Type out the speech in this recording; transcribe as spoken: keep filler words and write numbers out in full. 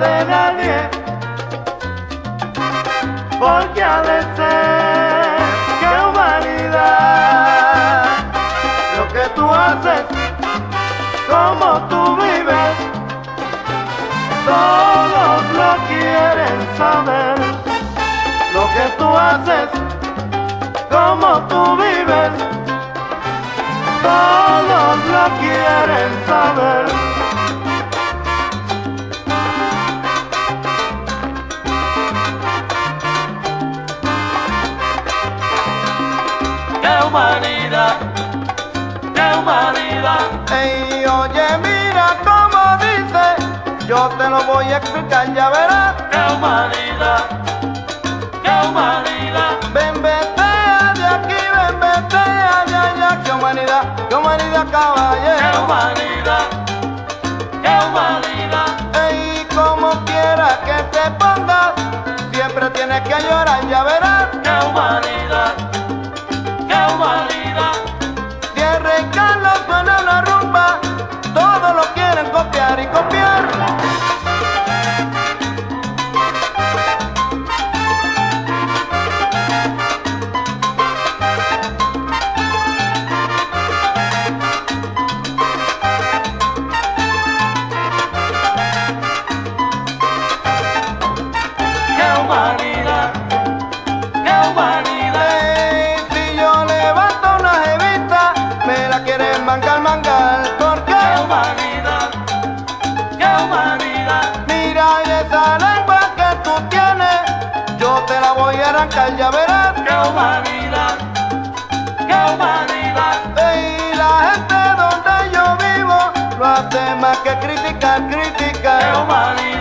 de nadie, porque ha de ser que humanidad, lo que tú haces, como tú vives, todos lo quieren saber. Lo que tú haces, como tú vives, todos lo quieren saber. ¡Qué humanidad! ¡Qué humanidad! Ey, oye, mira cómo dice, yo te lo voy a explicar, ya verás. ¡Qué humanidad! ¡Qué humanidad! Ven, vetea de aquí, ven, vetea de allá. ¡Qué humanidad! ¡Qué humanidad, ¡Qué caballero! humanidad! ¡Qué humanidad! Ey, como quiera que te pongas, siempre tienes que llorar, ya verás. ¡Qué humanidad! ¡Qué humanidad! Tierra y Carlos suena una rumba, todos lo quieren copiar y copiar. ¡Qué humanidad! ¡Qué humanidad! Ey, si yo levanto una jevita, me la quieren mangar, mangar, ¿por ¡Qué qué? humanidad! ¡Qué humanidad! Mira y esa lengua que tú tienes, yo te la voy a arrancar, ya verás. ¡Qué humanidad! ¡Qué humanidad! Ey, la gente donde yo vivo, no hace más que criticar, criticar. ¡Qué humanidad!